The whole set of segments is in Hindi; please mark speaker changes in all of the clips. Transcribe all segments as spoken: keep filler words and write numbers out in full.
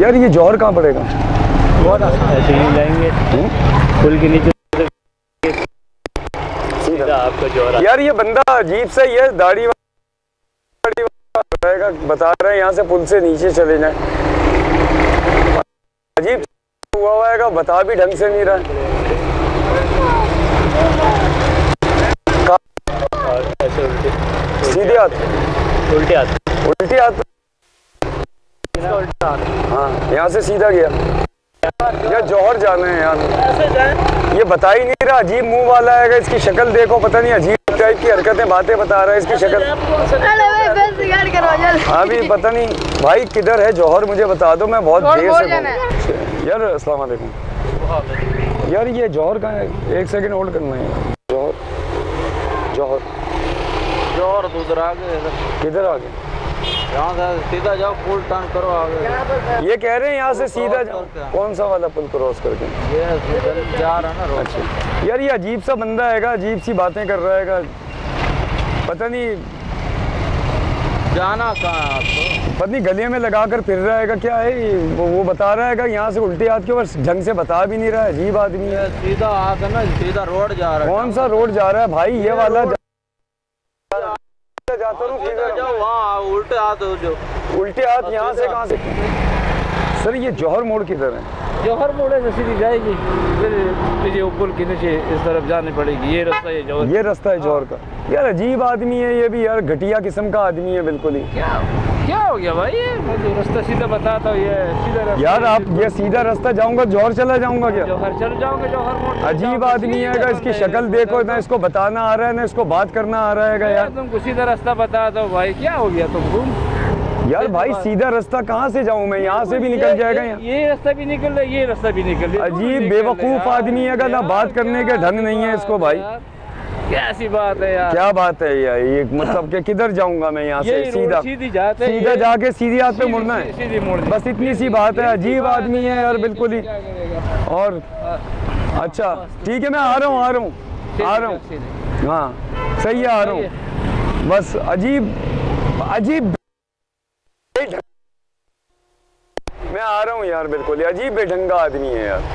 Speaker 1: यार ये जौहर कहाँ पड़ेगा?
Speaker 2: ऐसे ही जाएंगे पुल के नीचे सीधा आपका जौहर।
Speaker 1: यार ये बंदा अजीब सा ही है, दाढ़ी रहेगा, बता रहे हैं यहाँ से पुल से नीचे चले जाए। अजीब हुआ हुआ है, बता भी ढंग से नहीं रहा।
Speaker 2: ऐसे उल्टे
Speaker 1: सीधे हाथ,
Speaker 2: उल्टे हाथ,
Speaker 1: उल्टे हाथ, हाँ यहाँ से सीधा गया। यार जौहर जाना है यार, ये बता ही नहीं रहा। अजीब मुंह वाला है, इसकी शक्ल देखो, पता नहीं अजीब टाइप की हरकतें बातें बता रहा है इसकी शक्ल। अभी पता नहीं भाई किधर है जौहर, मुझे बता दो, मैं बहुत देर से। यार अस्सलाम वालेकुम। यार ये जौहर कहाँ है? एक सेकंड होल्ड करना है। जौहर जौहर
Speaker 2: जौहर उधर आगे,
Speaker 1: किधर आगे?
Speaker 2: यहाँ से सीधा जाओ, पुल टर्न करो आगे।
Speaker 1: ये कह रहे हैं यहाँ से सीधा जाओ। कौन सा वाला पुल क्रॉस करके?
Speaker 2: ये जा रहा है ना।
Speaker 1: अच्छा यार ये अजीब सा बंदा है, अजीब सी बातें कर रहा है, पता नहीं
Speaker 2: जाना कहाँ है आपको?
Speaker 1: पता नहीं गले में लगा कर फिर रहा है, क्या है वो, वो बता रहा है यहाँ से उल्टे हाथ के ऊपर, ढंग से बता भी नहीं रहा है। अजीब आदमी है।
Speaker 2: सीधा हाथ है ना, सीधा रोड जा रहा है।
Speaker 1: कौन सा रोड जा रहा है भाई? ये वाला जाता हूँ,
Speaker 2: वहाँ उल्टे हाथ हो जो।
Speaker 1: उल्टे हाथ यहाँ से कहाँ से? सर ये जौहर मोड़ किधर है?
Speaker 2: जौहर मोड़ है, सीधी जाएगी, फिर ऊपर के नीचे इस तरफ जानी पड़ेगी। ये रास्ता है जौहर,
Speaker 1: ये रास्ता है जौहर का। यार अजीब आदमी है ये भी यार, घटिया किस्म का आदमी है बिल्कुल ही।
Speaker 2: क्या क्या हो गया भाई? ये मैं तो रास्ता सीधा बताता हूँ, ये सीधा रास्ता।
Speaker 1: यार आप ये सीधा रास्ता जाऊंगा, जौहर चला जाऊंगा क्या?
Speaker 2: जौहर चल जाओगे, जौहर मोड़।
Speaker 1: अजीब आदमी है, इसकी शक्ल देखो, ना इसको बताना आ रहा है ना इसको बात करना आ रहा है यार।
Speaker 2: तुमको सीधा रास्ता बताता हूँ भाई, क्या हो गया तुमको?
Speaker 1: यार भाई सीधा रास्ता कहाँ से जाऊँ मैं? यहाँ से भी निकल जाएगा,
Speaker 2: ये, ये रास्ता भी निकल रहा है, ये रास्ता भी निकल रहा है।
Speaker 1: अजीब बेवकूफ आदमी है, ना बात करने के ढंग नहीं है इसको भाई।
Speaker 2: क्या ऐसी बात है यार?
Speaker 1: क्या बात है यार? ये मतलब कि किधर जाऊंगा मैं यहाँ से? सीधा
Speaker 2: सीधी जाते हैं,
Speaker 1: सीधा जाके सीधी हाथ पे मुड़ना है,
Speaker 2: सीधी मुड़,
Speaker 1: बस इतनी सी बात है। अजीब आदमी है यार बिल्कुल ही। और अच्छा ठीक है, मैं आ रहा हूँ आ रहा हूँ आ रहा हूँ हाँ सही है, आ रहा हूँ। बस अजीब अजीब मैं आ रहा हूँ यार, बिल्कुल अजीब बेढंगा आदमी है यार।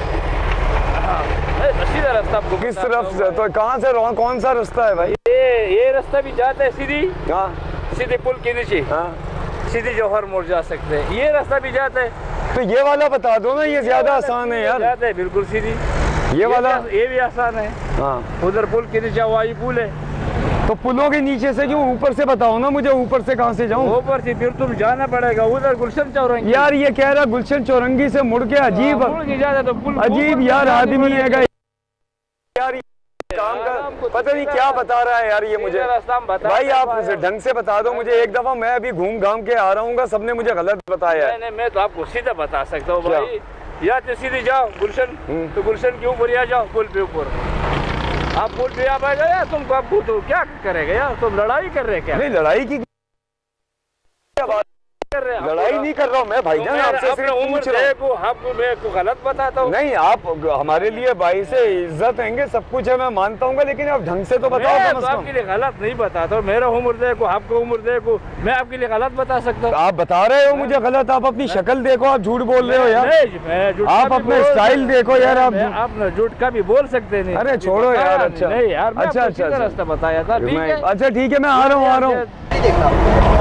Speaker 2: सीधा रास्ता आपको
Speaker 1: किस तरफ से? तो कहाँ से रहा? कौन सा रास्ता है भाई?
Speaker 2: ये ये रास्ता भी जाता है सीधी,
Speaker 1: हाँ
Speaker 2: सीधे पुल के नीचे,
Speaker 1: हाँ
Speaker 2: सीधे जौहर मोड़ जा सकते हैं। ये रास्ता भी जाता है,
Speaker 1: तो ये वाला बता दो ना, ये ज्यादा आसान है यार।
Speaker 2: जाता है बिल्कुल सीधी।
Speaker 1: ये वाला
Speaker 2: ये भी आसान है।
Speaker 1: हाँ
Speaker 2: उधर पुल के नीचे वाई पुल है।
Speaker 1: तो पुलों के नीचे से क्यों? ऊपर से बताओ ना मुझे, ऊपर से कहाँ से जाऊँ?
Speaker 2: ऊपर से फिर तुम जाना पड़ेगा उधर गुलशन चौरंगी।
Speaker 1: यार ये कह रहा गुलशन चौरंगी से मुड़ के। अजीब
Speaker 2: तो पुल
Speaker 1: अजीब यार आदमी है यार, काम का पता नहीं क्या बता रहा है यार ये मुझे। भाई आप ढंग से बता दो मुझे एक दफा, मैं अभी घूम घाम के आ रहा हूँ, सबने मुझे गलत बताया है।
Speaker 2: नहीं मैं तो आपको सीधा बता सकता हूँ भाई, या तो सीधे जाओ गुलशन, तो गुलशन के ऊपर या जाओ पुल पे ऊपर। आप पुल पे आप आ जाओ, तुमको आपको तो क्या करेगा यार? तुम लड़ाई कर रहे क्या?
Speaker 1: नहीं लड़ाई की क्या बात कर रहे हैं? लड़ाई नहीं कर रहा हूँ मैं भाईजान, आपसे सिर्फ पूछ रहा हूँ।
Speaker 2: आपको मैं को गलत बताता हूँ?
Speaker 1: नहीं आप हमारे लिए भाई से इज्जत हैंगे, सब कुछ है, मैं मानता हूँ, लेकिन आप ढंग से तो बताओ।
Speaker 2: मैं तो आपके लिए गलत नहीं बताता हूँ। मेरा उम्र देखो, आपको उम्र देखो, मैं आपके लिए गलत बता सकता हूँ।
Speaker 1: आप बता रहे हो मुझे गलत? आप अपनी शक्ल देखो, आप झूठ बोल रहे हो यार। आप अपना स्टाइल देखो यार, आप
Speaker 2: आप झूठ का भी बोल सकते नहीं।
Speaker 1: अरे छोड़ो यार। अच्छा
Speaker 2: नहीं यार,
Speaker 1: अच्छा अच्छा
Speaker 2: रास्ता बताया था।
Speaker 1: अच्छा ठीक है, मैं आ रहा हूँ आ रहा हूँ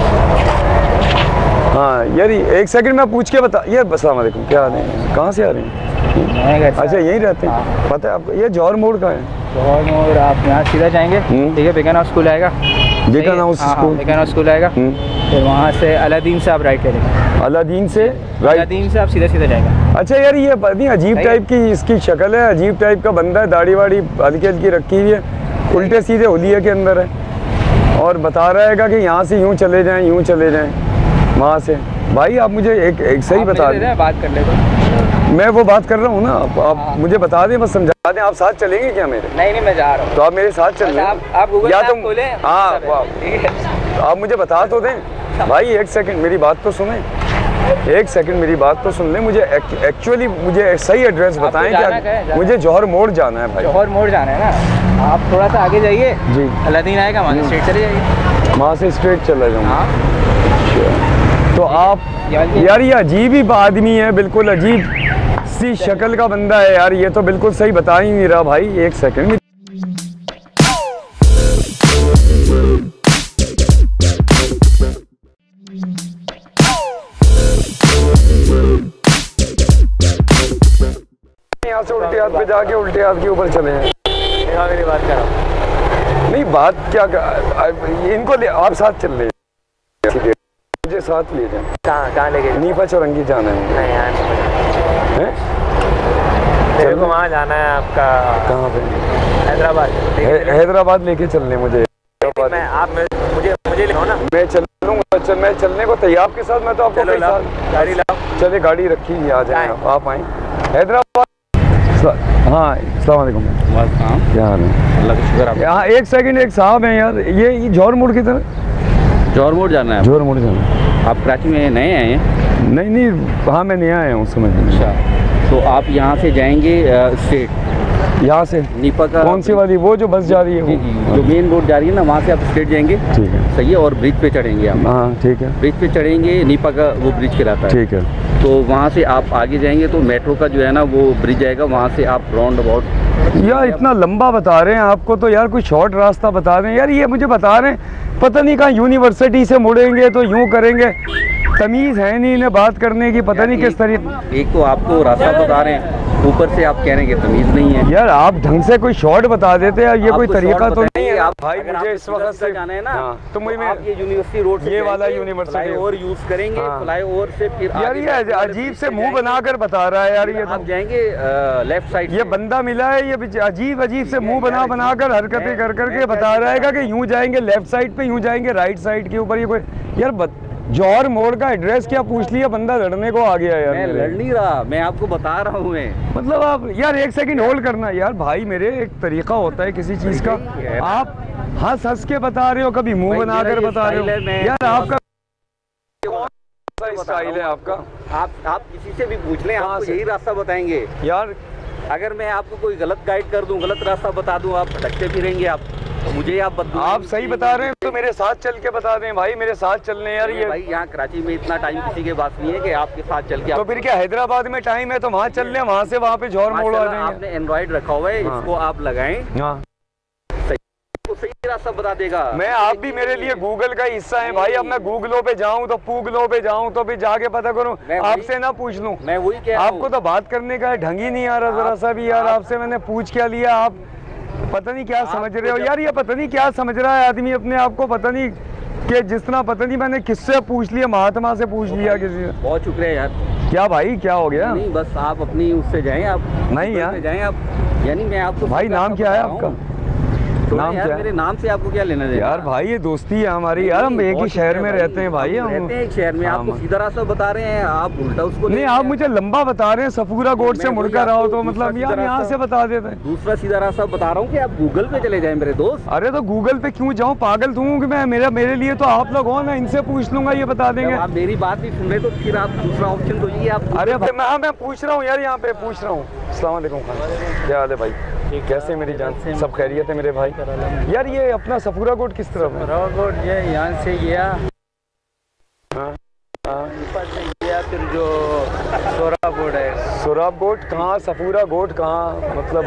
Speaker 1: हाँ यार एक सेकंड मैं पूछ के बता। यार अस्सलाम वालेकुम, क्या हाल है? कहाँ से आ रहे हैं? अच्छा यहीं रहते हैं? पता है आपको ये जौहर मोड़ का है?
Speaker 2: जौहर मोड़ आप यहाँ सीधा जाएंगे, ठीक है, बेगाना स्कूल आएगा, बेगाना स्कूल बेगाना स्कूल आएगा, फिर वहाँ से अलादीन से आप राइट करेंगे।
Speaker 1: अलादीन से
Speaker 2: अलादीन से आप सीधा सीधा जाएगा।
Speaker 1: अच्छा यार ये नहीं अजीब टाइप की इसकी शक्ल है, अजीब टाइप का बंदा है, दाढ़ी वाड़ी हल्की हल्की रखी हुई है, उल्टे सीधे होलिया के अंदर है, और बता रहा है कि यहाँ से यूँ चले जाएँ यूँ चले जाएँ वहाँ से। भाई आप मुझे एक, एक सही बता दें,
Speaker 2: बात कर ले तो।
Speaker 1: मैं वो बात कर रहा हूँ ना, आप, आप मुझे बता दें, बस समझा दें। आप साथ चलेंगे क्या मेरे?
Speaker 2: नहीं नहीं मैं जा रहा हूँ।
Speaker 1: तो आप मेरे साथ चल रहे
Speaker 2: हैं? आप गूगल
Speaker 1: या तुम
Speaker 2: खोलें?
Speaker 1: हाँ आप मुझे बता तो दें भाई। एक सेकंड मेरी बात तो सुने, एक सेकंड मेरी बात तो सुन लें। मुझे एक्चुअली मुझे सही एड्रेस बताएं क्या? मुझे जौहर मोड़ जाना है भाई।
Speaker 2: जौहर मोड़ जाना है ना? आप थोड़ा सा आगे जाइए जी, अलादीन आएगा, वहाँ से स्ट्रेट चले जाइए,
Speaker 1: वहाँ से स्ट्रेट चला जाऊँगा। तो आप यार ये अजीब ही आदमी है, बिल्कुल अजीब सी शक्ल का बंदा है यार, ये तो बिल्कुल सही बता ही नहीं रहा भाई। एक सेकंड, यहाँ से उल्टे हाथ पे जाके उल्टे हाथ के ऊपर चले हैं।
Speaker 2: मेरी बात कर रहा हूँ।
Speaker 1: नहीं बात क्या कर, इनको ले आप साथ चल रहे हैं, मुझे साथ ले जाए।
Speaker 2: कहाँ कहाँ लेके?
Speaker 1: नीपा चौरंगी जाना है।
Speaker 2: नहीं यार है? मेरे को वहाँ जाना है। आपका
Speaker 1: कहाँ पे?
Speaker 2: हैदराबाद।
Speaker 1: हैदराबाद लेके चलने मुझे।
Speaker 2: मैं आप मुझे मुझे ले ना, मैं
Speaker 1: चल लूँगा। चल मैं चलने को तैयार आपके साथ। मैं तो आपको
Speaker 2: चलो लाओ गाड़ी लाओ।
Speaker 1: चले गाड़ी रखी है, आ जाए आप आए हैदराबाद। हाँ अस्सलाम वालेकुम। क्या हाल है?
Speaker 2: अल्लाह का शुक्र। आप
Speaker 1: यहाँ एक सेकंड, एक साहब हैं यार, ये, ये जौहर मोड़ की तरफ।
Speaker 2: जौहर मोड़ जाना है?
Speaker 1: जौहर मोड़ जाना है।
Speaker 2: आप कराची में नए आए हैं?
Speaker 1: नहीं नहीं, हाँ मैं नया आया हूँ समझ।
Speaker 2: अच्छा, तो आप यहाँ से जाएंगे स्ट्रेट?
Speaker 1: यहाँ से
Speaker 2: नीपा का
Speaker 1: कौन सी वाली? वो जो बस जा रही है वो?
Speaker 2: जो मेन रोड जा रही है ना, वहाँ से आप स्ट्रेट जाएंगे।
Speaker 1: ठीक है, सही
Speaker 2: है। और ब्रिज पे चढ़ेंगे आप।
Speaker 1: हाँ ठीक है,
Speaker 2: ब्रिज पे चढ़ेंगे। नीपा का वो ब्रिज कहलाता है।
Speaker 1: ठीक है।
Speaker 2: तो वहाँ से आप आगे जाएंगे तो मेट्रो का जो है ना वो ब्रिज जाएगा, वहाँ से आप राउंड अबाउट।
Speaker 1: यार इतना लंबा बता रहे हैं आपको, तो यार कोई शॉर्ट रास्ता बता दें यार। ये मुझे बता रहे हैं पता नहीं कहाँ यूनिवर्सिटी से मुड़ेंगे तो यूँ करेंगे, तमीज़ है नहीं इन्हें बात करने की, पता नहीं किस तरीके।
Speaker 2: एक तो आपको रास्ता बता रहे हैं, ऊपर से आप कह रहे हैं कि तमीज़ नहीं है।
Speaker 1: यार आप ढंग से कोई शॉर्ट बता देते हैं, ये कोई तरीका तो नहीं है।
Speaker 2: आप
Speaker 1: भाई मुझे इस वक्त से
Speaker 2: जाना है ना,
Speaker 1: तो मुझे
Speaker 2: आप ये यूनिवर्सिटी रोड
Speaker 1: ये वाला यूनिवर्सिटी
Speaker 2: और यूज करेंगे। फ्लाई ओवर से फिर
Speaker 1: यार ये अजीब से मुंह बनाकर बता रहा है यार। ये
Speaker 2: आप जाएंगे लेफ्ट साइड।
Speaker 1: ये बंदा मिला है, ये अजीब अजीब से मुंह बना बनाकर हरकतें कर करके बता रहा है कि यूं जाएंगे लेफ्ट साइड पे, यूं जाएंगे राइट साइड के ऊपर। ये कोई यार जौहर मोड़ का एड्रेस क्या पूछ लिया, बंदा लड़ने को आ गया यार।
Speaker 2: मैं लड़ नहीं रहा, मैं आपको बता रहा हूँ। मैं
Speaker 1: मतलब आप यार एक सेकंड होल्ड करना यार भाई, मेरे एक तरीका होता है किसी चीज का। आप हंस हंस के बता रहे हो, कभी मुंह बनाकर बता रहे हो यार। आपका स्टाइल है आपका।
Speaker 2: आप आप किसी से भी पूछ लें, आपको यही रास्ता बताएंगे
Speaker 1: यार।
Speaker 2: अगर मैं आपको कोई गलत गाइड कर दूं, गलत रास्ता बता दूं, आप भटकते फिरेंगे। आप तो मुझे आप बता,
Speaker 1: आप सही बता रहे हैं तो मेरे साथ चल के बता दें भाई, मेरे साथ चलने यार। ये
Speaker 2: भाई यहाँ कराची में इतना टाइम किसी के पास नहीं है कि आपके साथ चल के।
Speaker 1: तो फिर क्या हैदराबाद में टाइम है तो वहाँ चल लें, वहाँ से वहाँ पे जौहर मोड़ आ जाएंगे।
Speaker 2: आपने एंड्रॉइड रखा हुआ है, इसको आप लगाएं।
Speaker 1: हाँ
Speaker 2: तो सही रास्ता बता देगा।
Speaker 1: मैं आप भी मेरे लिए गूगल का हिस्सा है भाई। अब मैं गूगलों पे जाऊं तो पूगलों पे जाऊं तो भी जाके पता करूं, आपसे ना पूछ लूं।
Speaker 2: मैं वही कह रहा हूं,
Speaker 1: आपको तो बात करने का ढंग ही नहीं आ रहा जरा सा भी यार। आपसे मैंने पूछ क्या लिया, आप पता नहीं क्या समझ रहे हो यार। ये पता नहीं क्या समझ रहा है आदमी अपने आप को, पता नहीं कि जिस तरह पता नहीं मैंने किससे पूछ लिया, महात्मा से पूछ लिया किसी से।
Speaker 2: बहुत शुक्रिया यार।
Speaker 1: क्या भाई क्या हो गया?
Speaker 2: नहीं बस आप अपनी उससे जाएं, आप
Speaker 1: नहीं यार
Speaker 2: जाएं आप। यानी मैं आपको
Speaker 1: भाई नाम क्या है आपका?
Speaker 2: नाम क्या? मेरे नाम से आपको क्या लेना देना?
Speaker 1: यार भाई ये दोस्ती है हमारी यार, हम एक ही शहर में रहते हैं भाई। हम
Speaker 2: रहते हैं एक शहर में, आपको सीधा रास्ता बता रहे हैं, आप उल्टा उसको
Speaker 1: नहीं। आप मुझे लंबा बता रहे हैं, सफूरा गोट से मुड़कर आओ तो मतलब यार यहाँ से बता देते हैं।
Speaker 2: दूसरा सीधा रास्ता बता रहा हूँ कि आप गूगल पे चले जाएं मेरे दोस्त।
Speaker 1: अरे तो गूगल पे क्यों जाऊँ, पागल तू कि मैं? मेरा मेरे लिए तो आप लोग हो ना, इनसे पूछ लूंगा, ये बता देंगे।
Speaker 2: आप मेरी बात नहीं सुन रहे तो फिर आप दूसरा ऑप्शन तो ये आप।
Speaker 1: अरे भाई मैं मैं पूछ रहा हूँ यार, यहाँ पे पूछ रहा हूँ। अस्सलाम वालेकुम खान, क्या हाल है भाई? कैसे मेरी जान? सब खैरियत है मेरे भाई? यार ये अपना सफूरा कोट किस तरफ है?
Speaker 2: सफूरा कोट ये यहाँ से गया,
Speaker 1: हाँ हाँ,
Speaker 2: गया फिर जो सोराब गोट है।
Speaker 1: सोराब गोट कहाँ? सफूरा गोट कहाँ मतलब?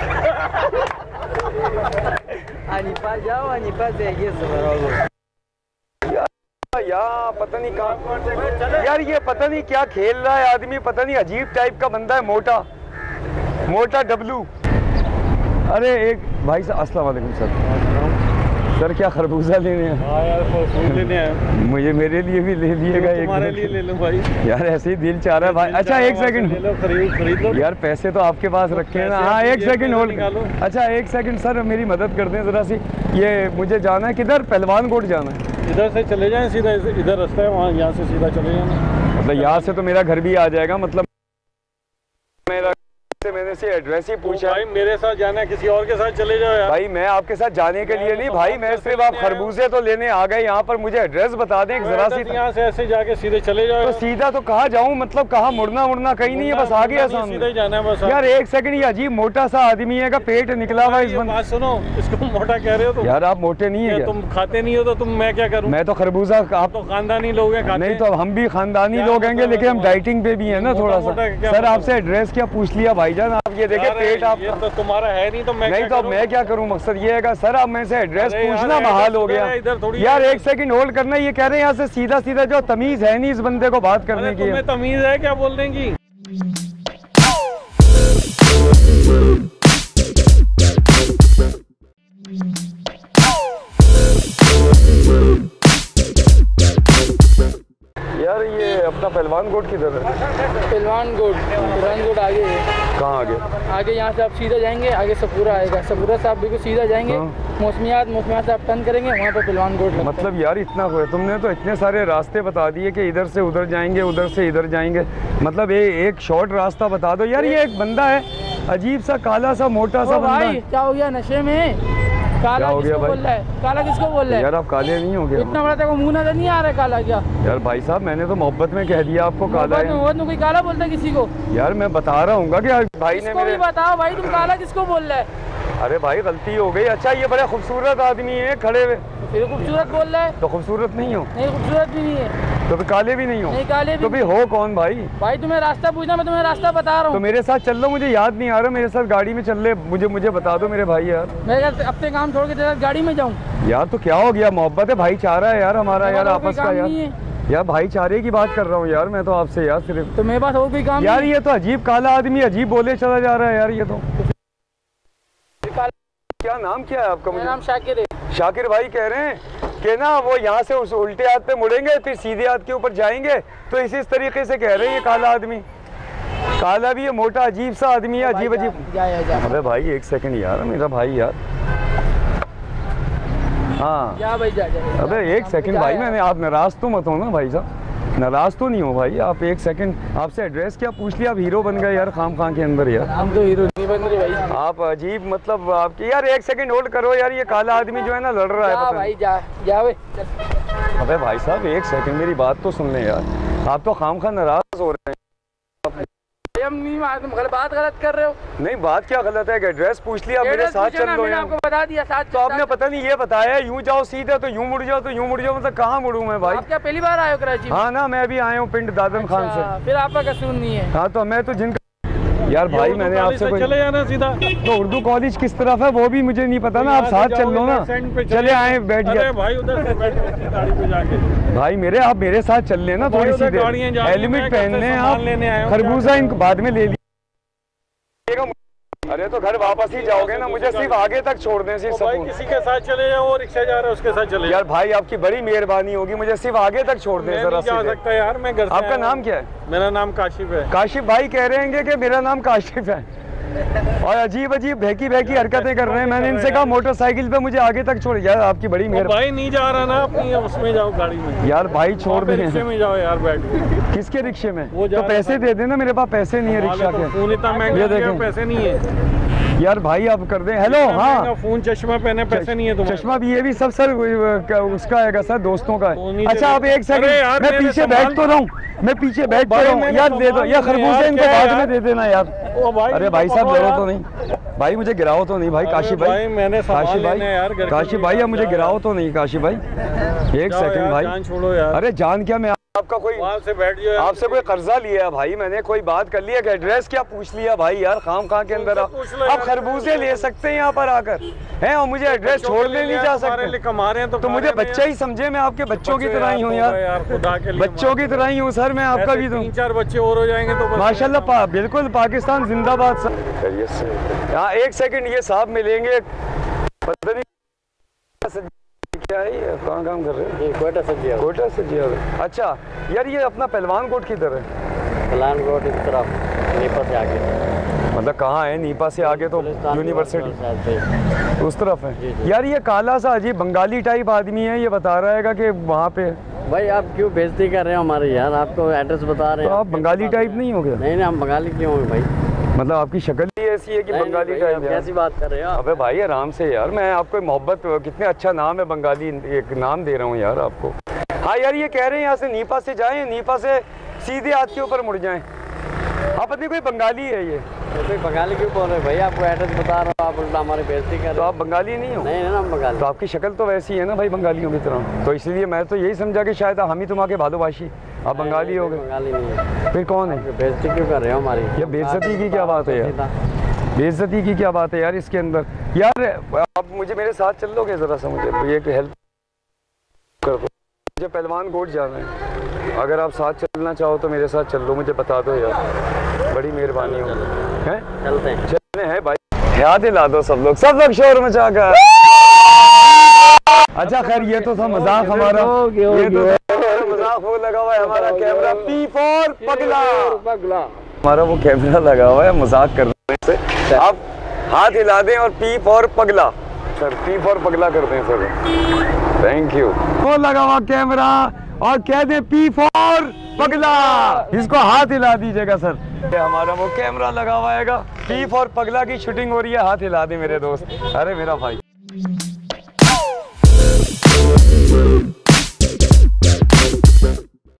Speaker 2: अनिपा जाओ, अनिपा से ये सफूरा गोट
Speaker 1: यार पता नहीं कहाँ यार। ये पता नहीं क्या खेल रहा है आदमी, पता नहीं अजीब टाइप का बंदा है, मोटा मोटा डब्लू। अरे एक भाई साहब अस्सलाम वालेकुम सर। सर क्या खरबूजा लेने हैं?
Speaker 2: हाँ यार फूल लेने हैं
Speaker 1: मुझे, मेरे लिए भी ले लिएगा एक।
Speaker 2: तुम्हारे लिए ले लो भाई।
Speaker 1: यार ऐसे ही दिल चाह रहा है भाई। अच्छा एक सेकंड,
Speaker 2: खरीद लो
Speaker 1: यार पैसे तो आपके पास रखे हैं ना। हाँ एक सेकंड होल्ड। अच्छा एक सेकंड सर मेरी मदद कर दें ज़रा सी। ये मुझे जाना है किधर? पहलवान कोट जाना है।
Speaker 2: इधर से चले जाएं, सीधा इधर रास्ता है, वहाँ यहाँ से सीधा चले जाना।
Speaker 1: मतलब यहाँ से तो मेरा घर भी आ जाएगा, मतलब मेरा से मैंने से एड्रेस ही पूछा।
Speaker 3: भाई मेरे साथ जाना है, किसी और के साथ चले जाओ यार।
Speaker 1: भाई मैं आपके साथ जाने के लिए नहीं भाई, मैं सिर्फ आप खरबूजे तो लेने आ गए यहाँ पर, मुझे एड्रेस बता दें जरा सी।
Speaker 3: यहाँ से ऐसे जाके सीधे चले जाओ।
Speaker 1: तो सीधा तो कहाँ जाऊँ, मतलब कहाँ मुड़ना मुड़ना कहीं नहीं है, बस आ गया सामने।
Speaker 3: सीधे जाना है बस।
Speaker 1: यार एक सेकंड, ये अजीब मोटा सा आदमी है का पेट निकला हुआ इस बंदे।
Speaker 3: सुनो, इसको मोटा कह रहे हो तुम?
Speaker 1: यार आप मोटे नहीं है,
Speaker 3: तुम खाते नहीं हो तो तुम मैं क्या करूँ?
Speaker 1: मैं तो खरबूजा, आप
Speaker 3: तो खानदानी लोग हैं।
Speaker 1: नहीं तो हम भी खानदानी लोग हैं, लेकिन हम डाइटिंग पे भी है ना थोड़ा सा। सर आपसे एड्रेस क्या पूछ लिया भाईजान, आप ये देखे पेट आप
Speaker 3: तो तुम्हारा है नहीं तो मैं
Speaker 1: नहीं तो मैं क्या करूं, मकसद ये है सर आप मैं से एड्रेस पूछना महाल हो गया। यार एक सेकंड होल्ड करना, ये कह रहे हैं यहाँ से सीधा सीधा जो तमीज है नहीं इस बंदे को बात करने की।
Speaker 3: तुम्हें तमीज है क्या बोलने की?
Speaker 1: यार ये अपना पहलवान गोट किधर है?
Speaker 4: पहलवान गोट, पहलवान गोट आगे है।
Speaker 1: कहाँ आगे?
Speaker 4: आगे यहाँ से आप सीधा जाएंगे, आगे सपूरा आएगा, सपूरा से आप बिल्कुल सीधा जाएंगे। हाँ। मौसमियात मौसमियात से आप टर्न करेंगे, वहाँ पर पहलवान गोट।
Speaker 1: मतलब यार इतना हो, तुमने तो इतने सारे रास्ते बता दिए कि इधर से उधर जाएंगे, उधर से इधर जाएंगे, मतलब ये एक शॉर्ट रास्ता बता दो। यार ये एक बंदा है अजीब सा, काला सा मोटा सा बंदा।
Speaker 4: क्या हो गया, नशे में? काला
Speaker 1: हो गया
Speaker 4: किसको बोल रहा है? काला किसको बोल रहा है?
Speaker 1: यार आप काले नहीं हो गए?
Speaker 4: इतना बड़ा तेरे को मुंह नजर नहीं आ रहा है काला क्या?
Speaker 1: यार भाई साहब मैंने तो मोहब्बत में कह दिया आपको काला है।
Speaker 4: मोहब्बत में कोई काला बोलता है किसी को?
Speaker 1: यार मैं बता रहा हूँ कि भाई ने मेरे...
Speaker 4: भी बताओ भाई तुम काला किसको बोल रहा है?
Speaker 1: अरे भाई गलती हो गई। अच्छा ये बड़ा खूबसूरत आदमी है खड़े हुए,
Speaker 4: फिर खूबसूरत बोल रहा है?
Speaker 1: तो खूबसूरत नहीं हो?
Speaker 4: नहीं खूबसूरत भी नहीं है।
Speaker 1: तो फिर काले भी नहीं हो?
Speaker 4: नहीं काले भी।
Speaker 1: तो भी हो कौन भाई?
Speaker 4: भाई तुम्हें रास्ता पूछना, मैं तुम्हें रास्ता बता रहा हूँ।
Speaker 1: तो मेरे साथ चल लो, मुझे याद नहीं आ रहा, मेरे साथ गाड़ी में चल ले, मुझे मुझे बता दो मेरे भाई। यार
Speaker 4: मैं अपने काम छोड़ के तेरे साथ गाड़ी में जाऊँ?
Speaker 1: यार तो क्या हो गया, मोहब्बत है, भाईचारा है यार हमारा यार आपस का। यार यार भाईचारे की बात कर रहा हूँ यार मैं तो आपसे यार सिर्फ।
Speaker 4: तो मेरे पास और कोई काम
Speaker 1: यार ये तो अजीब काला आदमी अजीब बोले चला जा रहा है यार ये तो। क्या नाम क्या है आपका?
Speaker 4: मेरा नाम शाकिर है।
Speaker 1: शाकिर भाई कह रहे हैं कि ना वो यहाँ से उस उल्टे हाथ पे मुड़ेंगे फिर सीधे हाथ के ऊपर जाएंगे, तो इसी तरीके से कह रहे हैं ये काला आदमी। काला भी है, मोटा अजीब सा आदमी है, अजीब अजीब। अबे भाई एक सेकंड यार मेरा भाई यार। हाँ
Speaker 4: जा भाई जा, जा,
Speaker 1: अबे एक सेकंड भाई, मैंने आप नाराज तो मत हो ना भाई साहब, नाराज तो नहीं हो भाई आप? एक सेकंड, आपसे एड्रेस क्या पूछ लिया, आप हीरो बन गए यार खाम खां के अंदर यार।
Speaker 4: हम तो हीरो नहीं बन रहे भाई।
Speaker 1: आप अजीब मतलब आपकी। यार एक सेकंड होल्ड करो यार, ये काला आदमी जो है ना लड़ रहा है पता
Speaker 4: भाई जा जा भाई।
Speaker 1: अबे भाई साहब एक सेकंड मेरी बात तो सुन लें यार, आप तो खाम खां नाराज हो रहे हैं।
Speaker 4: हम नहीं, तुम बात गलत कर रहे हो।
Speaker 1: नहीं बात क्या गलत है, एड्रेस पूछ लिया, मेरे साथ चल लो।
Speaker 4: मैंने आपको बता दिया साथ।
Speaker 1: तो आपने पता नहीं ये बताया यूं जाओ सीधे तो यूं मुड़ जाओ तो यूं मुड़ जाओ, मतलब कहाँ मुड़ूं मैं भाई?
Speaker 4: आप क्या पहली बार आए हो कराची?
Speaker 1: हाँ ना मैं अभी आया हूँ पिंड दादम खान से।
Speaker 4: फिर आपका कसूर नहीं है।
Speaker 1: हाँ तो मैं तो जिनका यार भाई मैंने आपसे कोई...
Speaker 3: चले जाना सीधा।
Speaker 1: तो उर्दू कॉलेज किस तरफ है वो भी मुझे नहीं पता ना, आप साथ चल लो ना। चले आए बैठ गए
Speaker 3: भाई उधर से बैठो गाड़ी पे जाके।
Speaker 1: भाई मेरे आप मेरे साथ चल लेना थोड़ी सी देर, हेलमेट पहनने आप, खरबूजा इनको बाद में ले लिया। अरे तो घर वापस ही जाओगे ना, मुझे सिर्फ आगे तक छोड़ दें सिर्फ।
Speaker 3: भाई किसी के साथ चले जाओ, वो रिक्शा जा रहा है उसके साथ चले।
Speaker 1: यार भाई आपकी बड़ी मेहरबानी होगी, मुझे सिर्फ आगे तक छोड़ दें जरा।
Speaker 3: जा सकता है यार, मैं घर से।
Speaker 1: आपका नाम क्या है?
Speaker 3: मेरा नाम काशिफ है।
Speaker 1: काशिफ भाई कह रहे हैं कि मेरा नाम काशिफ है और अजीब अजीब भैकी भैकी हरकतें कर रहे हैं। मैंने इनसे कहा मोटरसाइकिल पे मुझे आगे तक छोड़। यार आपकी बड़ी मेहरबानी।
Speaker 3: भाई नहीं जा रहा ना अपनी, उसमें जाओ गाड़ी में।
Speaker 1: यार भाई छोड़ दे,
Speaker 3: रिक्शे में जाओ यार बैठ के।
Speaker 1: किसके रिक्शे में? तो पैसे दे देना, मेरे पास पैसे नहीं है रिक्शा के।
Speaker 3: फोन इतना महंगा, पैसे नहीं है
Speaker 1: यार भाई आप कर दें। हेलो हाँ
Speaker 3: फोन, चश्मा पहने, पैसे नहीं है तुम्हारे?
Speaker 1: चश्मा भी ये भी सब सर उसका है सर, दोस्तों का है। अच्छा आप एक सेकंड, मैं पीछे बैठ तो रहा हूँ, मैं पीछे बैठ तो रहा हूँ यार, दे दो यार खरबूजे इनको बाद में दे देना यार। अरे भाई साहब गिराओ तो नहीं भाई, मुझे गिराओ तो नहीं भाई। काशी भाई,
Speaker 3: मैंने
Speaker 1: काशी भाई, काशी भाई अब मुझे गिराओ तो नहीं काशी भाई। एक सेकंड भाई,
Speaker 3: छोड़ो यार।
Speaker 1: अरे जान क्या, मैं आपका कोई
Speaker 3: से बैठ जाओ,
Speaker 1: आपसे कोई कर्जा लिया है भाई मैंने, कोई बात कर लिया कि एड्रेस क्या पूछ लिया भाई यार खाम खां के अंदर। आप खरबूजे ले सकते हैं यहाँ पर आकर हैं और मुझे एड्रेस छोड़ने नहीं जा सकते।
Speaker 3: कमा रहे हैं तो,
Speaker 1: तो मुझे बच्चा ही समझे, मैं आपके बच्चों की तरह ही हूँ यार,
Speaker 3: खुदा के लिए
Speaker 1: बच्चों की तरह ही हूँ सर मैं आपका भी।
Speaker 3: तीन चार बच्चे और हो जाएंगे तो
Speaker 1: माशाल्लाह, बिल्कुल पाकिस्तान जिंदाबाद सर। हाँ एक सेकंड, ये साहब मिलेंगे, पता नहीं क्या है ये, कहाँ काम कर रहे हैं?
Speaker 5: कोटा सजिया।
Speaker 1: कोटा सजिया। अच्छा यार ये अपना पहलवान कोट किधर है?
Speaker 5: पहलवान कोट इस तरफ नीपा से आगे।
Speaker 1: मतलब कहाँ है? नीपा से आगे तो यूनिवर्सिटी उस तरफ है।
Speaker 5: जी जी।
Speaker 1: यार ये काला सा अजीब बंगाली टाइप आदमी है, ये बता रहा है कि वहाँ पे।
Speaker 5: भाई आप क्यों बेइज्जती कर रहे हो हमारे यार, आपको एड्रेस बता रहे हैं।
Speaker 1: तो आप बंगाली टाइप नहीं हो गए?
Speaker 5: नहीं नहीं हम बंगाली क्यों होंगे भाई।
Speaker 1: मतलब आपकी शक्ल ही ऐसी है कि
Speaker 5: नहीं,
Speaker 1: बंगाली
Speaker 5: नहीं
Speaker 1: का
Speaker 5: भैया,
Speaker 1: है
Speaker 5: आप
Speaker 1: यार।
Speaker 5: कैसी बात कर रहे हो आप?
Speaker 1: अबे भाई आराम से यार, मैं आपको मोहब्बत, कितने अच्छा नाम है बंगाली, एक नाम दे रहा हूँ यार आपको। हाँ यार, ये कह रहे हैं यहाँ से नीपा से जाएं, नीपा से सीधे हाथ के ऊपर मुड़ जाएं। आप पता नहीं कोई बंगाली है ये।
Speaker 5: तो बंगाली क्यों बोल रहे हैं भैया? आपको एड्रेस बता रहा हूँ, आप उल्टा हमारी बेइज्जती कर
Speaker 1: तो
Speaker 5: रहे हो।
Speaker 1: आप बंगाली नहीं हो?
Speaker 5: नहीं ना, हम बंगाली।
Speaker 1: तो आपकी शक्ल तो वैसी है ना भाई बंगालियों की तरह, तो इसलिए मैं तो यही समझा कि शायद हम ही तुम्हारे भालोबाशी, आप बंगाली हो गए।
Speaker 5: बंगाली नहीं है।
Speaker 1: फिर कौन है?
Speaker 5: बेइज्जती क्यों कर रहे हो हमारी?
Speaker 1: ये बेइज्जती की क्या बात है यार? बेइज्जती की क्या बात है यार इसके अंदर? यार आप मुझे मेरे साथ चल लोगे ज़रा सा, मुझे ये हेल्प कर दो, मुझे पहलवान कोट जाना है। अगर आप साथ चलना चाहो तो मेरे साथ चल लो, मुझे बता दो यार, बड़ी मेहरबानी होगी। हैं?
Speaker 5: चलते हैं।
Speaker 1: चलने हैं भाई, याद दिला दो सब लोग, सब लोग शोर मचा कर। अच्छा खैर, ये तो था मजाक हमारा, ये तो मजाक वो लगा हुआ है हमारा कैमरा, पी फॉर पगला।
Speaker 2: पगला
Speaker 1: हमारा वो कैमरा लगा हुआ है मजाक करने से। आप हाथ हिला दें और पी फॉर पगला सर, पी फॉर पगला कर दें सर, थैंक यू। वो लगा हुआ कैमरा और कह दे पी फॉर पगला, इसको हाथ हिला दीजिएगा सर। ये हमारा वो कैमरा लगा हुआ है, पी फॉर पगला की शूटिंग हो रही है, हाथ हिला दे मेरे दोस्त। अरे मेरा भाई।